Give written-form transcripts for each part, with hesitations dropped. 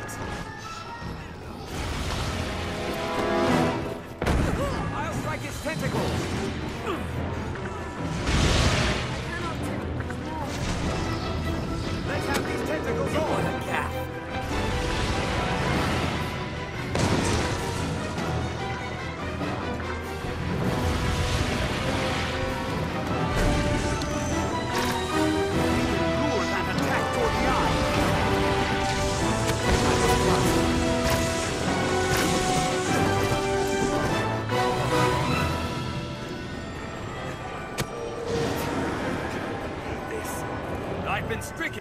it. I'll strike its tentacles! Let's have these tentacles on! What a cat! Lure that attack toward the eye! This. I've been stricken!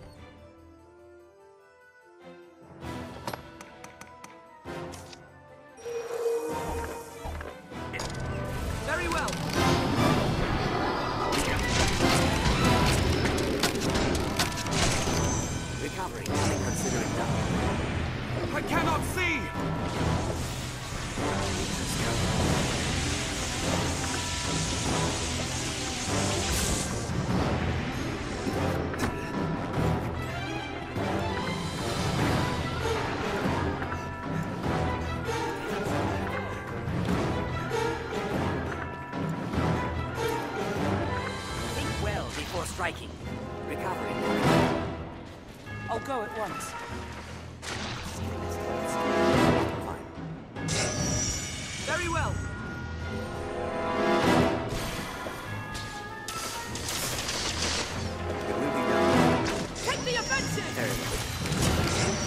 Very well! Recovery, considering that. I cannot see! Think well before striking. Recovery. I'll go at once. Fine. Very well! It will be done. Take the offensive! Very well.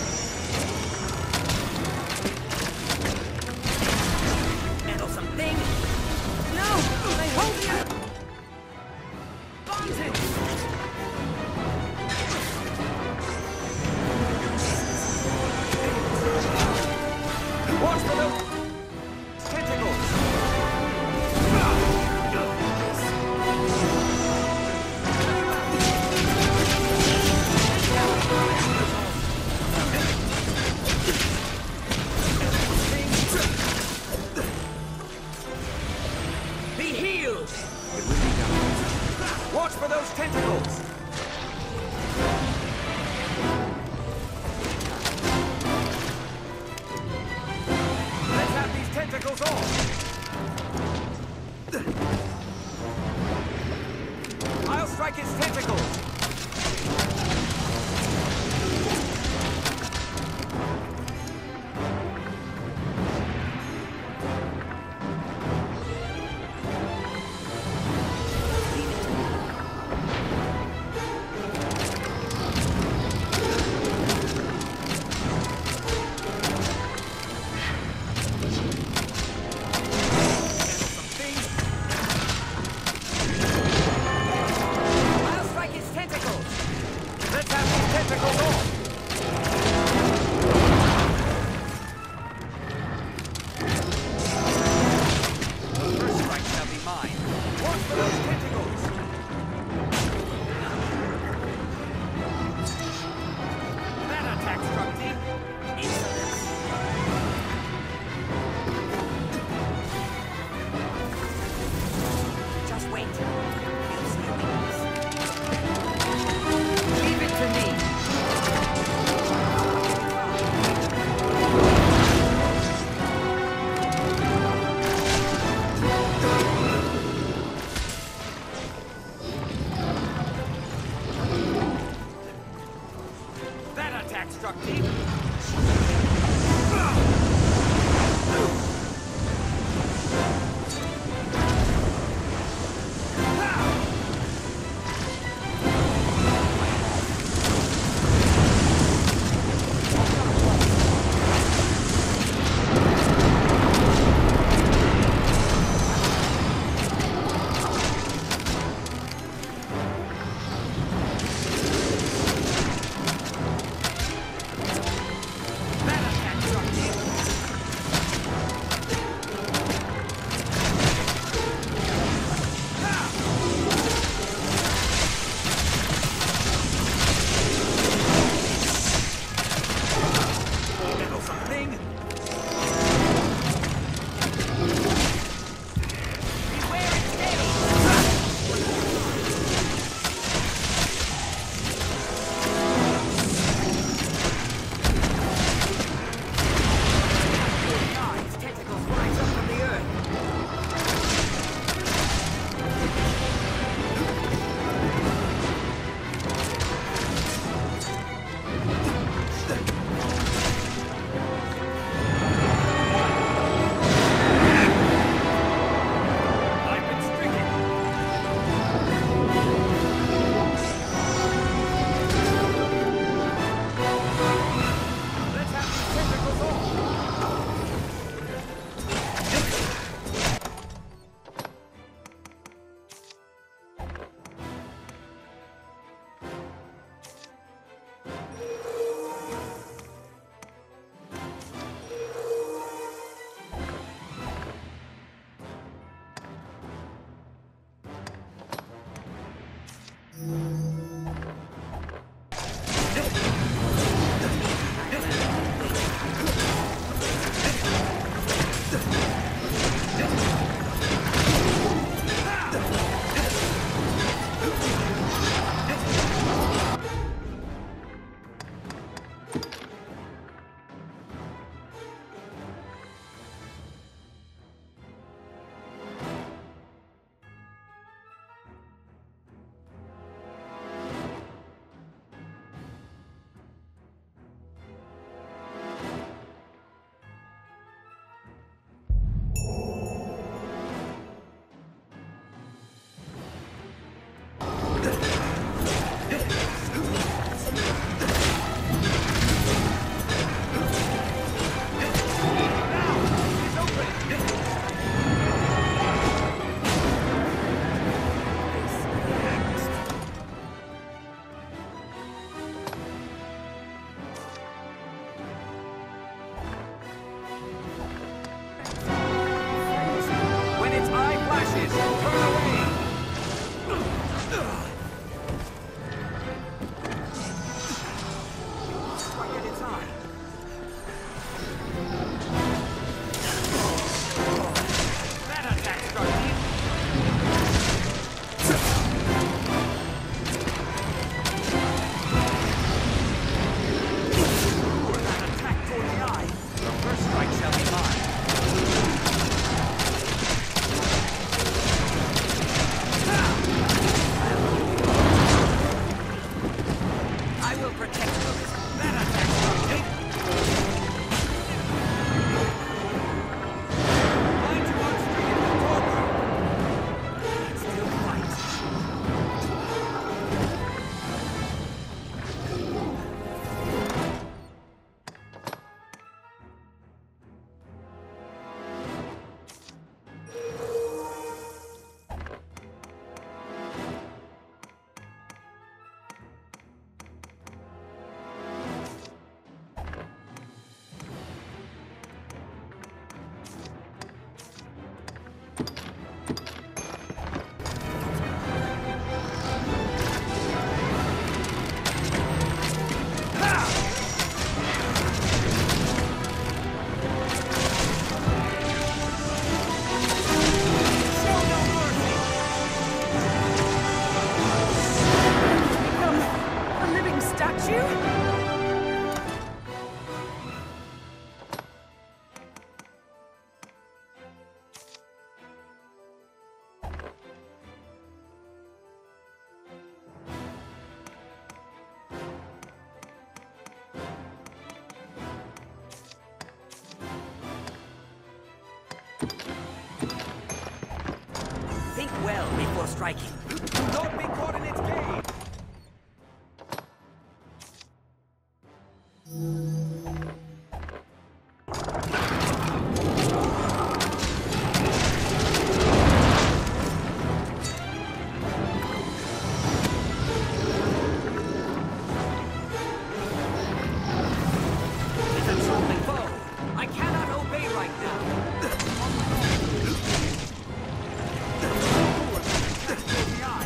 Handle something. No! They hold you! Advantage! Watch for those tentacles! Be healed! It will be done. Watch for those tentacles! Let's have these tentacles on! I'll strike its tentacles! I'll strike its tentacles! Let's have these tentacles on! First strike shall be mine. Watch for those tentacles! That attack struck deep. Insolence. Just wait. You'll see your weakness. Leave it to me! That attack struck deep! Turn away! Strike at its eye. That attack struck deep. That attack toward the eye. The first strike shall be mine. I will protect you. That attack struck deep. Mind you on string in the torpor. It's still fight. A living statue? Think well before striking. Don't be caught in its game! It's a troubling foe. I cannot obey right now. The eye.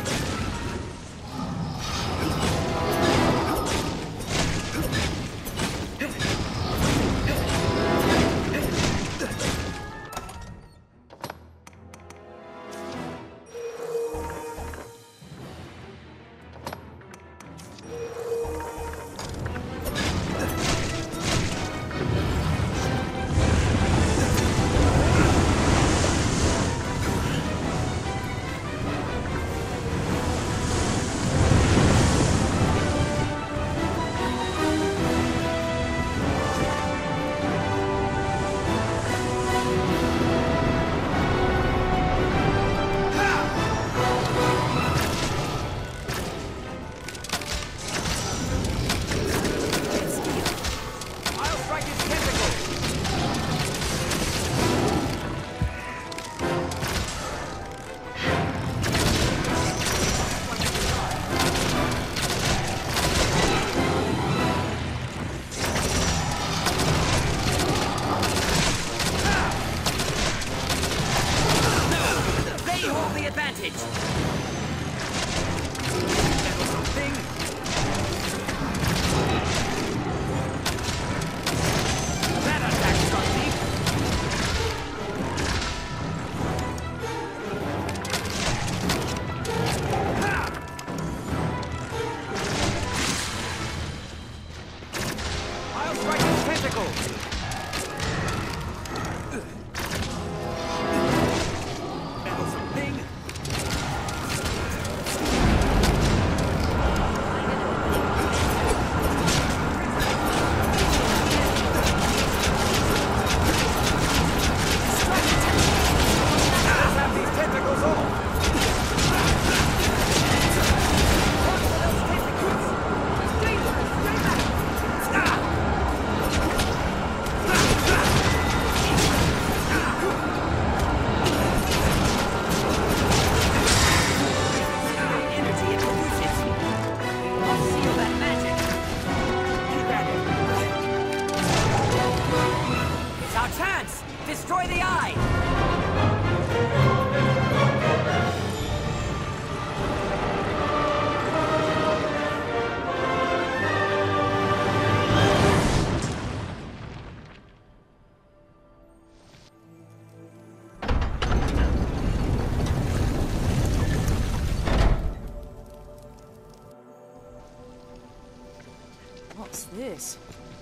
I'll strike its tentacles! They hold the advantage. Thing. That attack struck deep. I'll strike its tentacles. Meddlesome thing. Let's have these tentacles off. Watch for those tentacles. Dangerous! Stay back! Energy it produces. I'll seal that magic. Keep at it. It's our chance. Destroy the eye. What's this?